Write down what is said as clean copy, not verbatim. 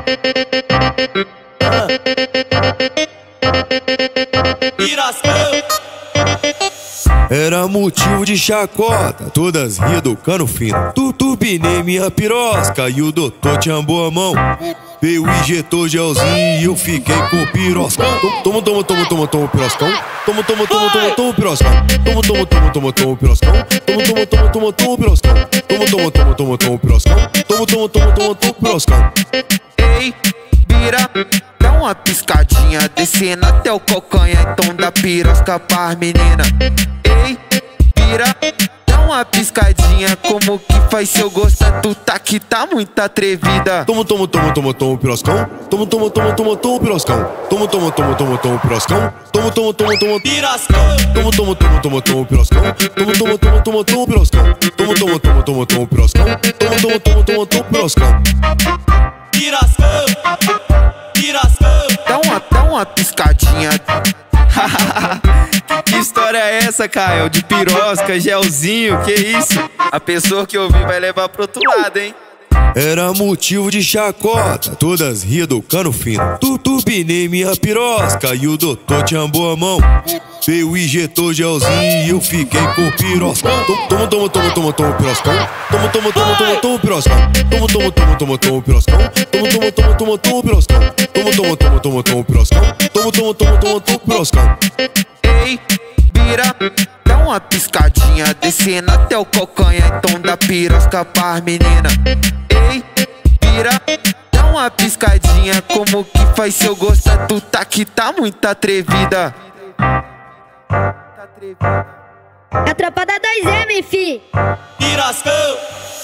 Era motivo de chacota, todas riam do cano fino. Turbinei minha pirosca e o doutor tinhambou a mão. Veio e injetou gelzinho e eu fiquei com o piroscão. Toma, piroscão. Toma, piroscão. Toma, piroscão. Toma, piroscão. Toma, piroscão. Piroscão. Ei, vira, dá uma piscadinha, descendo até o calcanhar, então dá pirosca pras menina. Ei, vira, dá uma piscadinha, como que faz se eu gostar? Tu tá que tá muito atrevida. Toma, piroscão. Toma, piroscão. Toma, piroscão. Toma, Piroscão. piroscão. Piroscão. Toma, piroscão. Piroscão. Dá uma piscadinha. Que história é essa, Caio? De pirosca, gelzinho, que isso? A pessoa que ouvir vai levar pro outro lado, hein? Era motivo de chacota, todas riam do cano fino. Turbinei minha pirosca e o doutor tinhambou a mão. Veio e injetou gelzinho e eu fiquei com o piroscão. Toma, piroscão. Toma, piroscão. Toma, piroscão. Toma, piroscão. Toma, piroscão. Piroscão. Ei, vira, dá uma piscadinha, descendo até o calcanhar, então dá pirosca pras menina. Ei, vira, dá uma piscadinha, como que faz se eu gostar? Tu tá que tá muito atrevida. É a tropa da 2M, fi. Piroscão.